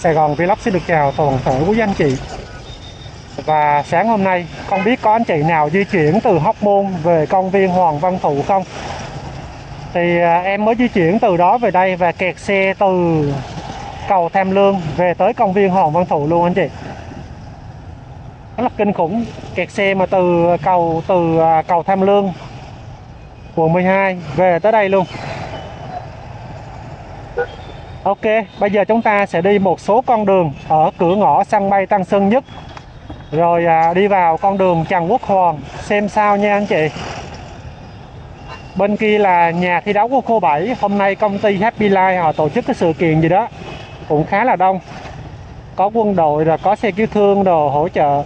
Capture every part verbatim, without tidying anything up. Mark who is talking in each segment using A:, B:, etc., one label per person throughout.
A: Sài Gòn Vlog xin được chào toàn thể quý anh chị. Và sáng hôm nay không biết có anh chị nào di chuyển từ Hóc Môn về công viên Hoàng Văn Thụ không? Thì à, em mới di chuyển từ đó về đây và kẹt xe từ cầu Tham Lương về tới công viên Hoàng Văn Thụ luôn anh chị. Rất là kinh khủng, kẹt xe mà từ cầu từ à, cầu Tham Lương quận mười hai về tới đây luôn. Ok, bây giờ chúng ta sẽ đi một số con đường ở cửa ngõ sân bay Tân Sơn Nhất, rồi à, đi vào con đường Trần Quốc Hoàn xem sao nha anh chị. Bên kia là nhà thi đấu của khu bảy. Hôm nay công ty Happy Life họ tổ chức cái sự kiện gì đó cũng khá là đông, có quân đội rồi có xe cứu thương đồ hỗ trợ.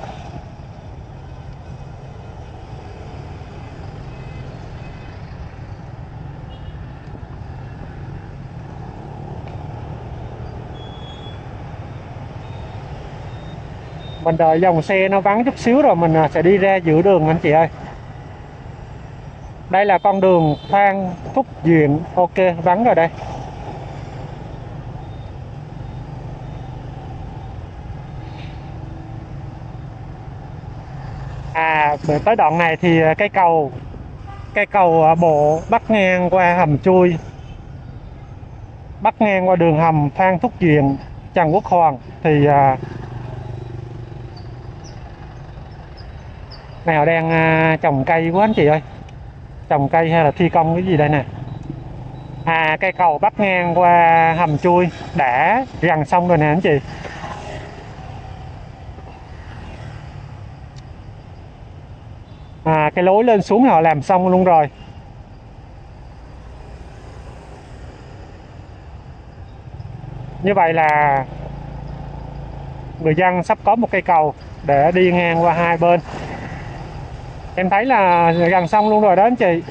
A: Mình đợi dòng xe nó vắng chút xíu rồi mình sẽ đi ra giữa đường anh chị ơi. Đây là con đường Phan Thúc Duyện. Ok, vắng rồi đây. À, tới đoạn này thì cây cầu cây cầu bộ bắc ngang qua hầm chui, bắc ngang qua đường hầm Phan Thúc Duyện, Trần Quốc Hoàn thì à, nào đang à, trồng cây quá anh chị ơi. Trồng cây hay là thi công cái gì đây nè. À, cây cầu bắc ngang qua hầm chui đã gần xong rồi nè anh chị. À, cái lối lên xuống họ làm xong luôn rồi. Như vậy là người dân sắp có một cây cầu để đi ngang qua hai bên. Em thấy là gần xong luôn rồi đó anh chị.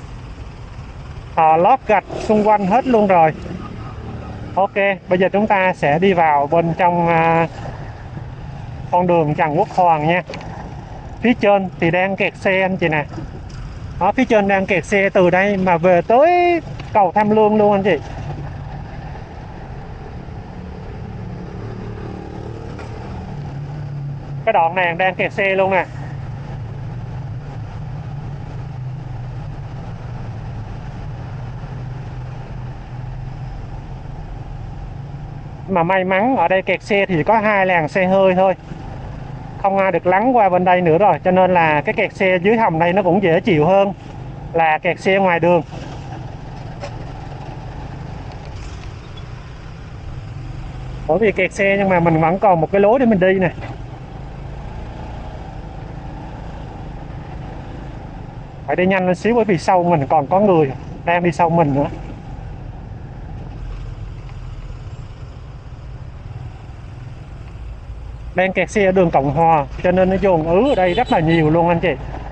A: Họ lót gạch xung quanh hết luôn rồi. Ok, bây giờ chúng ta sẽ đi vào bên trong uh, con đường Trần Quốc Hoàn nha. Phía trên thì đang kẹt xe anh chị nè. Ở phía trên đang kẹt xe từ đây mà về tới cầu Tham Lương luôn anh chị. Cái đoạn này đang kẹt xe luôn nè. Mà may mắn ở đây kẹt xe thì có hai làn xe hơi thôi, không ai được lắng qua bên đây nữa rồi, cho nên là cái kẹt xe dưới hầm đây nó cũng dễ chịu hơn là kẹt xe ngoài đường. Bởi vì kẹt xe nhưng mà mình vẫn còn một cái lối để mình đi nè. Phải đi nhanh lên xíu bởi vì sau mình còn có người đang đi sau mình nữa. Đang kẹt xe ở đường Cộng Hòa cho nên nó dồn ứ ở đây rất là nhiều luôn anh chị.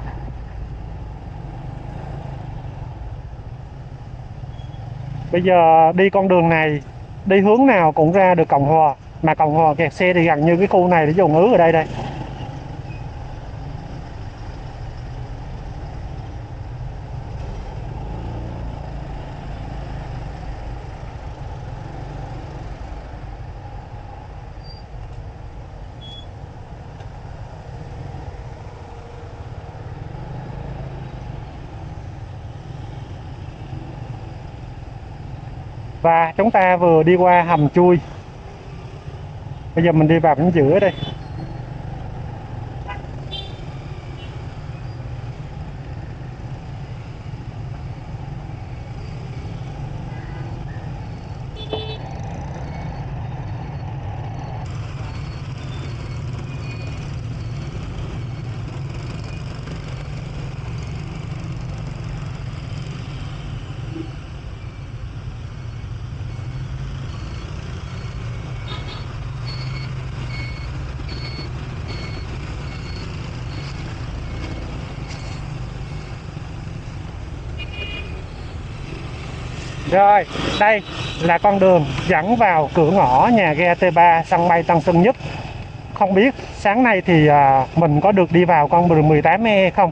A: Bây giờ đi con đường này, đi hướng nào cũng ra được Cộng Hòa, mà Cộng Hòa kẹt xe thì gần như cái khu này nó dồn ứ ở đây đây. Và chúng ta vừa đi qua hầm chui. Bây giờ mình đi vào bên giữa đây. Rồi, đây là con đường dẫn vào cửa ngõ nhà ga T ba sân bay Tân Sơn Nhất. Không biết sáng nay thì à, mình có được đi vào con đường mười tám E không?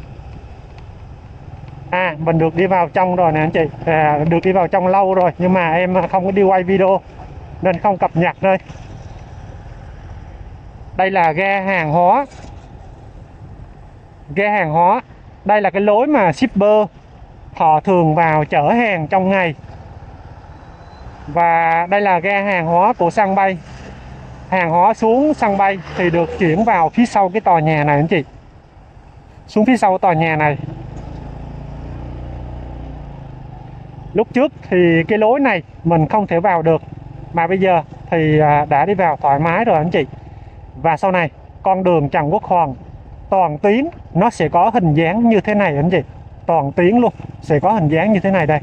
A: À, mình được đi vào trong rồi nè anh chị. À, được đi vào trong lâu rồi nhưng mà em không có đi quay video nên không cập nhật thôi. Đây là ga hàng hóa. Ga hàng hóa. Đây là cái lối mà shipper họ thường vào chở hàng trong ngày. Và đây là ga hàng hóa của sân bay. Hàng hóa xuống sân bay thì được chuyển vào phía sau cái tòa nhà này anh chị. Xuống phía sau tòa nhà này. Lúc trước thì cái lối này mình không thể vào được, mà bây giờ thì đã đi vào thoải mái rồi anh chị. Và sau này con đường Trần Quốc Hoàn toàn tuyến nó sẽ có hình dáng như thế này anh chị. Toàn tuyến luôn sẽ có hình dáng như thế này đây.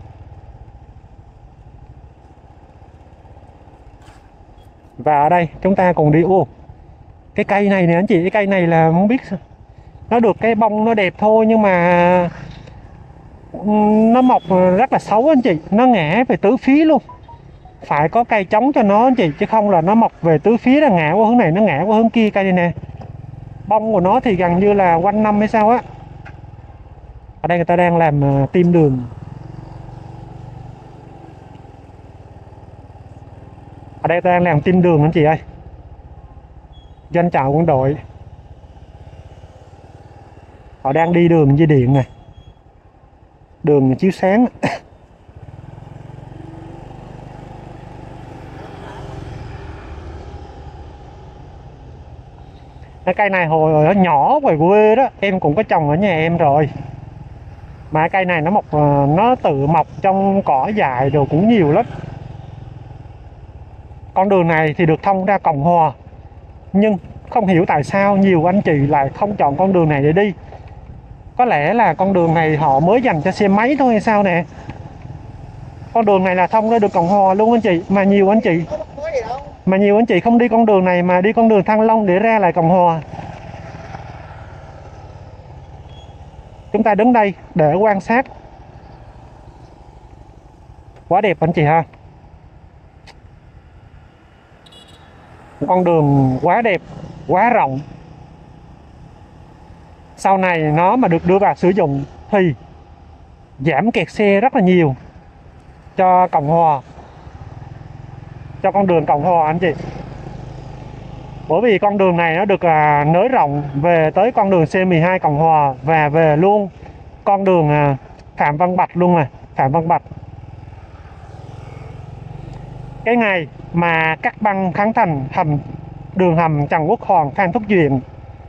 A: Và ở đây chúng ta cùng đi. Ô, cái cây này nè anh chị, cái cây này là không biết nó được cái bông nó đẹp thôi, nhưng mà nó mọc rất là xấu anh chị. Nó ngã về tứ phía luôn. Phải có cây chống cho nó anh chị, chứ không là nó mọc về tứ phía, là ngã qua hướng này, nó ngã qua hướng kia. Cây này nè, bông của nó thì gần như là quanh năm hay sao á. Ở đây người ta đang làm uh, tim đường. Ở đây ta đang làm tim đường anh chị ơi. Doanh trại quân đội họ đang đi đường dây điện này, đường chiếu sáng. Cái cây này hồi ở nhỏ ngoài quê đó em cũng có trồng ở nhà em rồi, mà cây này nó mọc, nó tự mọc trong cỏ dại rồi cũng nhiều lắm. Con đường này thì được thông ra Cộng Hòa, nhưng không hiểu tại sao nhiều anh chị lại không chọn con đường này để đi. Có lẽ là con đường này họ mới dành cho xe máy thôi hay sao nè. Con đường này là thông ra được Cộng Hòa luôn anh chị, mà nhiều anh chị mà nhiều anh chị không đi con đường này mà đi con đường Thăng Long để ra lại Cộng Hòa. Chúng ta đứng đây để quan sát. Quá đẹp anh chị ha. Con đường quá đẹp, quá rộng. Sau này nó mà được đưa vào sử dụng thì giảm kẹt xe rất là nhiều cho Cộng Hòa, cho con đường Cộng Hòa anh chị. Bởi vì con đường này nó được à, nới rộng về tới con đường C mười hai Cộng Hòa và về luôn con đường à, Phạm Văn Bạch luôn này, Phạm Văn Bạch. Cái ngày mà cắt băng khánh thành hầm đường hầm Trần Quốc Hoàn Phan Thúc Duyện,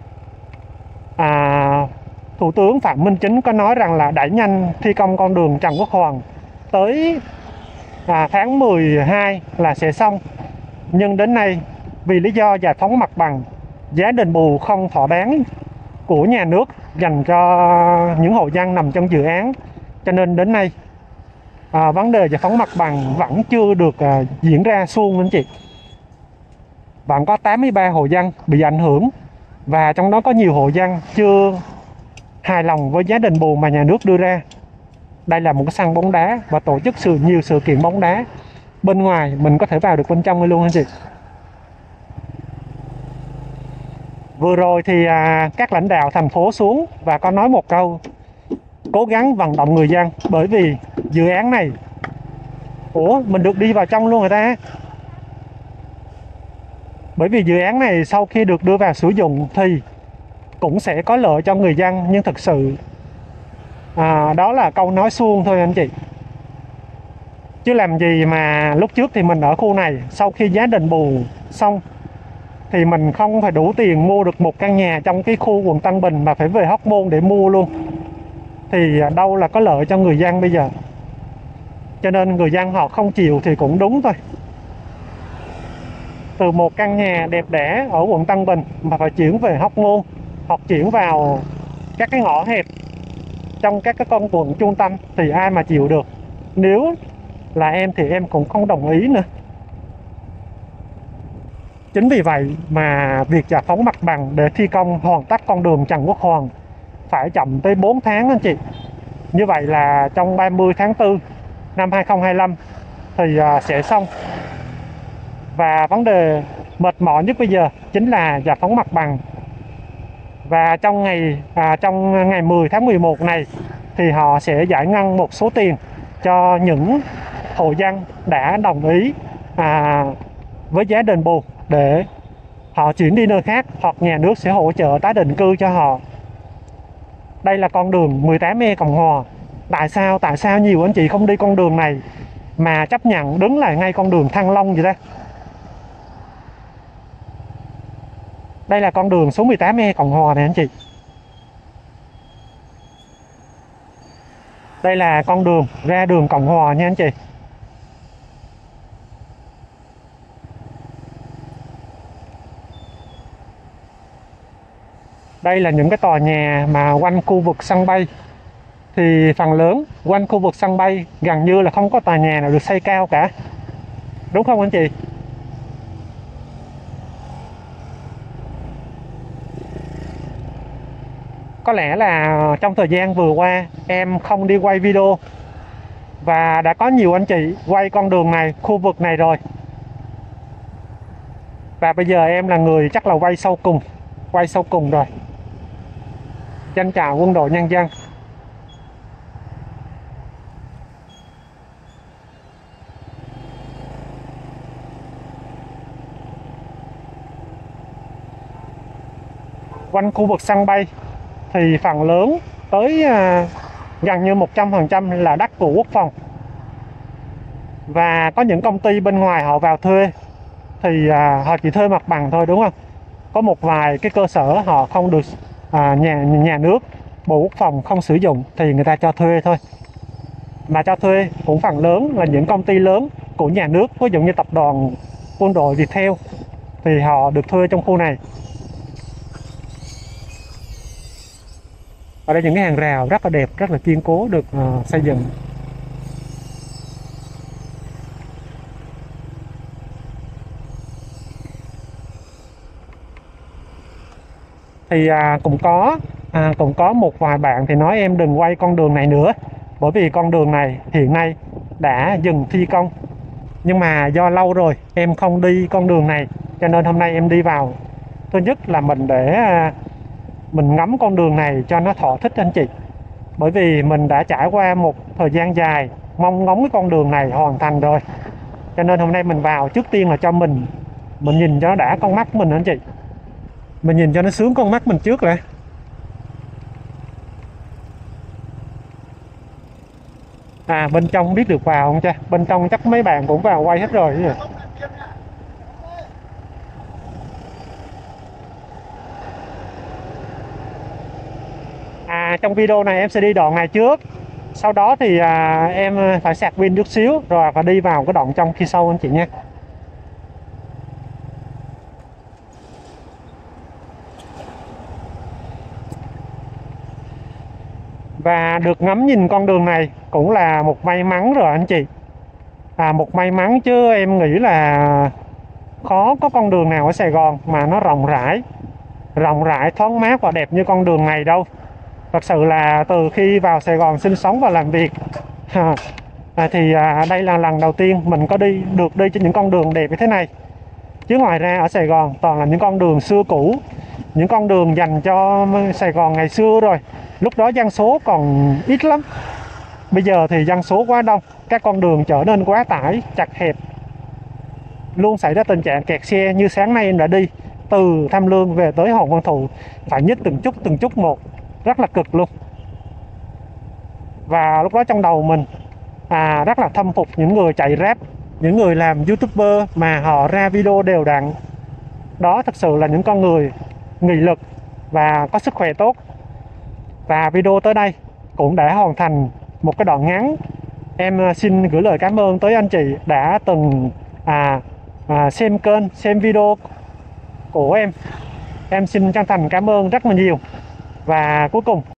A: à, Thủ tướng Phạm Minh Chính có nói rằng là đẩy nhanh thi công con đường Trần Quốc Hoàn tới à, tháng mười hai là sẽ xong. Nhưng đến nay vì lý do giải phóng mặt bằng, giá đền bù không thỏa đáng của nhà nước dành cho những hộ dân nằm trong dự án, cho nên đến nay à, vấn đề giải phóng mặt bằng vẫn chưa được à, diễn ra suông anh chị. Vẫn có tám mươi ba hộ dân bị ảnh hưởng, và trong đó có nhiều hộ dân chưa hài lòng với giá đền bù mà nhà nước đưa ra. Đây là một cái sân bóng đá và tổ chức sự nhiều sự kiện bóng đá bên ngoài, mình có thể vào được bên trong luôn anh chị. Vừa rồi thì à, các lãnh đạo thành phố xuống và có nói một câu: cố gắng vận động người dân, bởi vì dự án này, ủa mình được đi vào trong luôn người ta. Bởi vì dự án này sau khi được đưa vào sử dụng thì cũng sẽ có lợi cho người dân, nhưng thực sự à, đó là câu nói suông thôi anh chị. Chứ làm gì mà lúc trước thì mình ở khu này, sau khi giá đền bù xong thì mình không phải đủ tiền mua được một căn nhà trong cái khu quận Tân Bình mà phải về Hóc Môn để mua luôn. Thì đâu là có lợi cho người dân bây giờ. Cho nên người dân họ không chịu thì cũng đúng thôi. Từ một căn nhà đẹp đẽ ở quận Tân Bình mà phải chuyển về Hóc Môn, hoặc chuyển vào các cái ngõ hẹp trong các cái con quận trung tâm thì ai mà chịu được. Nếu là em thì em cũng không đồng ý nữa. Chính vì vậy mà việc giải phóng mặt bằng để thi công hoàn tất con đường Trần Quốc Hoàn phải chậm tới bốn tháng anh chị. Như vậy là trong ba mươi tháng tư năm hai không hai lăm thì sẽ xong. Và vấn đề mệt mỏi nhất bây giờ chính là giải phóng mặt bằng. Và trong ngày à, trong ngày mười tháng mười một này thì họ sẽ giải ngân một số tiền cho những hộ dân đã đồng ý à, với giá đền bù để họ chuyển đi nơi khác hoặc nhà nước sẽ hỗ trợ tái định cư cho họ. Đây là con đường mười tám E Cộng Hòa. Tại sao tại sao nhiều anh chị không đi con đường này mà chấp nhận đứng lại ngay con đường Thăng Long vậy đó? Đây là con đường số mười tám E Cộng Hòa này anh chị. Đây là con đường ra đường Cộng Hòa nha anh chị. Đây là những cái tòa nhà mà quanh khu vực sân bay. Thì phần lớn quanh khu vực sân bay gần như là không có tòa nhà nào được xây cao cả. Đúng không anh chị? Có lẽ là trong thời gian vừa qua em không đi quay video và đã có nhiều anh chị quay con đường này, khu vực này rồi. Và bây giờ em là người chắc là quay sau cùng, quay sau cùng rồi. Xin chào quân đội nhân dân. Quanh khu vực sân bay thì phần lớn tới à, gần như một trăm phần trăm là đất của quốc phòng. Và có những công ty bên ngoài họ vào thuê thì à, họ chỉ thuê mặt bằng thôi, đúng không? Có một vài cái cơ sở họ không được à, nhà nhà nước, Bộ Quốc phòng không sử dụng thì người ta cho thuê thôi. Mà cho thuê cũng phần lớn là những công ty lớn của nhà nước, ví dụ như tập đoàn Quân đội Viettel thì họ được thuê trong khu này. Ở đây những cái hàng rào rất là đẹp, rất là kiên cố được uh, xây dựng. Thì à, cũng có à, cũng có một vài bạn thì nói em đừng quay con đường này nữa, bởi vì con đường này hiện nay đã dừng thi công. Nhưng mà do lâu rồi em không đi con đường này, cho nên hôm nay em đi vào. Thứ nhất là mình để à, mình ngắm con đường này cho nó thỏa thích anh chị. Bởi vì mình đã trải qua một thời gian dài mong ngóng cái con đường này hoàn thành rồi. Cho nên hôm nay mình vào trước tiên là cho mình mình nhìn cho nó đã con mắt mình anh chị. Mình nhìn cho nó sướng con mắt mình trước rồi. À bên trong không biết được vào không cha? Bên trong chắc mấy bạn cũng vào quay hết rồi chứ. À trong video này em sẽ đi đoạn này trước. Sau đó thì à, em phải sạc pin chút xíu rồi phải đi vào cái đoạn trong kia sau anh chị nha. Và được ngắm nhìn con đường này cũng là một may mắn rồi anh chị. À, một may mắn chứ em nghĩ là khó có con đường nào ở Sài Gòn mà nó rộng rãi, rộng rãi, thoáng mát và đẹp như con đường này đâu. Thật sự là từ khi vào Sài Gòn sinh sống và làm việc à, thì à, đây là lần đầu tiên mình có đi được đi trên những con đường đẹp như thế này. Chứ ngoài ra ở Sài Gòn toàn là những con đường xưa cũ, những con đường dành cho Sài Gòn ngày xưa rồi. Lúc đó dân số còn ít lắm. Bây giờ thì dân số quá đông, các con đường trở nên quá tải, chặt hẹp. Luôn xảy ra tình trạng kẹt xe. Như sáng nay em đã đi từ Tham Lương về tới Hoàng Văn Thụ, phải nhích từng chút từng chút một, rất là cực luôn. Và lúc đó trong đầu mình à, rất là thâm phục những người chạy Grab, những người làm YouTuber mà họ ra video đều đặn. Đó thật sự là những con người nghị lực và có sức khỏe tốt. Và video tới đây cũng đã hoàn thành một cái đoạn ngắn. Em xin gửi lời cảm ơn tới anh chị đã từng à, à, xem kênh, xem video của em. Em xin chân thành cảm ơn rất là nhiều. Và cuối cùng